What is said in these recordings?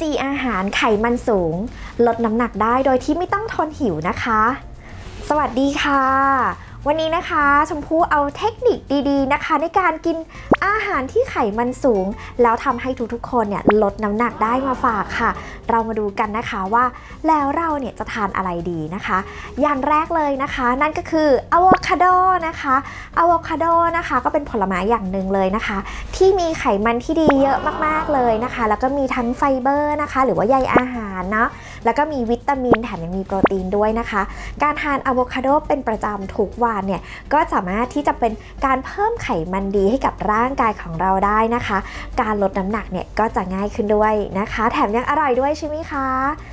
4 อาหารไขมันสูงลดน้ำหนักได้โดยที่ไม่ต้องทนหิวนะคะสวัสดีค่ะวันนี้นะคะชมพู่เอาเทคนิคดีๆนะคะในการกินอาหารที่ไขมันสูงแล้วทำให้ทุกๆคนเนี่ยลดน้ำหนักได้มาฝากค่ะเรามาดูกันนะคะว่าแล้วเราเนี่ยจะทานอะไรดีนะคะอย่างแรกเลยนะคะนั่นก็คืออะโวคาโดนะคะอะโวคาโดนะคะก็เป็นผลไม้อย่างหนึ่งเลยนะคะที่มีไขมันที่ดีเยอะมากๆเลยนะคะแล้วก็มีทั้งไฟเบอร์นะคะหรือว่าใยอาหารเนาะแล้วก็มีวิตามินแถมยังมีโปรตีนด้วยนะคะการทานอะโวคาโดเป็นประจำทุกวันเนี่ยก็สามารถที่จะเป็นการเพิ่มไขมันดีให้กับร่างกายของเราได้นะคะการลดน้ำหนักเนี่ยก็จะง่ายขึ้นด้วยนะคะแถมยังอร่อยด้วยใช่ไหมคะ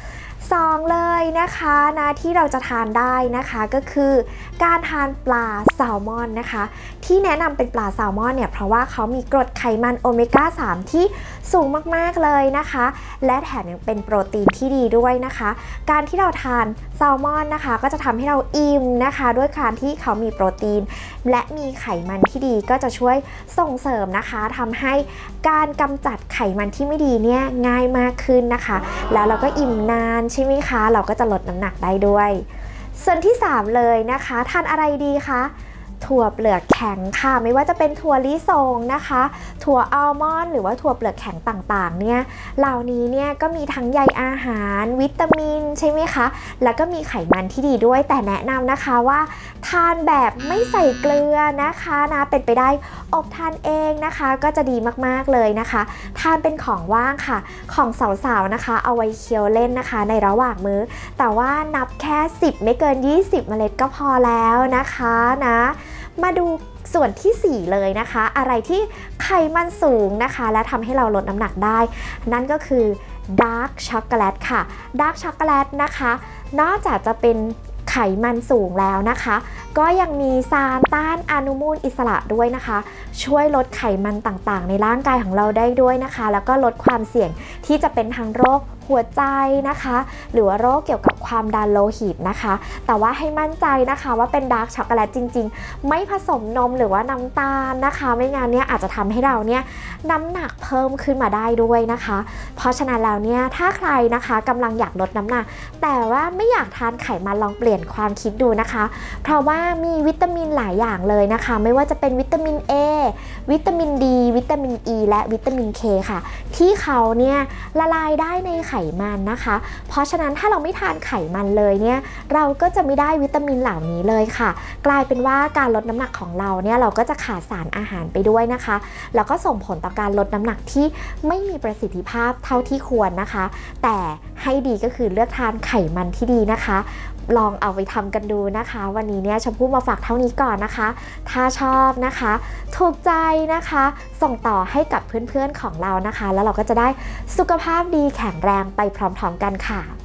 2เลยนะคะที่เราจะทานได้นะคะก็คือการทานปลาแซลมอนนะคะที่แนะนำเป็นปลาแซลมอนเนี่ยเพราะว่าเขามีกรดไขมันโอเมก้า 3ที่สูงมากๆเลยนะคะและแถมยังเป็นโปรตีนที่ดีด้วยนะคะการที่เราทานแซลมอนนะคะก็จะทำให้เราอิ่มนะคะด้วยการที่เขามีโปรตีนและมีไขมันที่ดีก็จะช่วยส่งเสริมนะคะทำให้การกำจัดไขมันที่ไม่ดีเนี่ยง่ายมากขึ้นนะคะแล้วเราก็อิ่มนานใช่ไหมคะเราก็จะลดน้ำหนักได้ด้วยส่วนที่3เลยนะคะทานอะไรดีคะถั่วเปลือกแข็งค่ะไม่ว่าจะเป็นถั่วลิสงนะคะถั่วอัลมอนด์หรือว่าถั่วเปลือกแข็งต่างๆเนี่ยเหล่านี้เนี่ยก็มีทั้งใยอาหารวิตามินใช่ไหมคะแล้วก็มีไขมันที่ดีด้วยแต่แนะนำนะคะว่าทานแบบไม่ใส่เกลือนะคะเป็นไปได้อบทานเองนะคะก็จะดีมากๆเลยนะคะทานเป็นของว่างค่ะของสาวๆนะคะเอาไว้เคี้ยวเล่นนะคะในระหว่างมื้อแต่ว่านับแค่10ไม่เกิน20เมล็ดก็พอแล้วนะคะมาดูส่วนที่4เลยนะคะอะไรที่ไขมันสูงนะคะและทำให้เราลดน้ำหนักได้นั่นก็คือดาร์กช็อกโกแลตค่ะดาร์กช็อกโกแลตนะคะนอกจากจะเป็นไขมันสูงแล้วนะคะก็ยังมีสารต้านอนุมูลอิสระด้วยนะคะช่วยลดไขมันต่างๆในร่างกายของเราได้ด้วยนะคะแล้วก็ลดความเสี่ยงที่จะเป็นทั้งโรคหัวใจนะคะหรือว่าโรคเกี่ยวกับความดันโลหิตนะคะแต่ว่าให้มั่นใจนะคะว่าเป็นดาร์กช็อกโกแลตจริงๆไม่ผสมนมหรือว่าน้ำตาลนะคะไม่งั้นเนี่ยอาจจะทำให้เราเนี่ยน้ำหนักเพิ่มขึ้นมาได้ด้วยนะคะเพราะฉะนั้นแล้วเนี่ยถ้าใครนะคะกำลังอยากลดน้ำหนักแต่ว่าไม่อยากทานไขมันลองเปลี่ยนความคิดดูนะคะเพราะว่ามีวิตามินหลายอย่างเลยนะคะไม่ว่าจะเป็นวิตามิน A วิตามิน D วิตามิน E และวิตามิน K ค่ะที่เขาเนี่ยละลายได้ในไขมันนะคะเพราะฉะนั้นถ้าเราไม่ทานไขมันเลยเนี่ยเราก็จะไม่ได้วิตามินเหล่านี้เลยค่ะกลายเป็นว่าการลดน้ำหนักของเราเนี่ยเราก็จะขาดสารอาหารไปด้วยนะคะแล้วก็ส่งผลต่อการลดน้ำหนักที่ไม่มีประสิทธิภาพเท่าที่ควรนะคะแต่ให้ดีก็คือเลือกทานไขมันที่ดีนะคะลองเอาไปทำกันดูนะคะวันนี้เนี่ยชมพู่มาฝากเท่านี้ก่อนนะคะถ้าชอบนะคะถูกใจนะคะส่งต่อให้กับเพื่อนๆของเรานะคะแล้วเราก็จะได้สุขภาพดีแข็งแรงไปพร้อมๆกันค่ะ